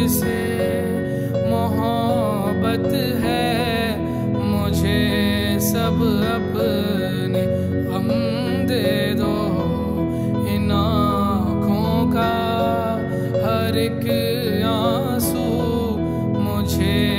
मुझसे मोहब्बत है, मुझे सब अपने गम दे दो। इन आँखों का हर एक आंसू मुझे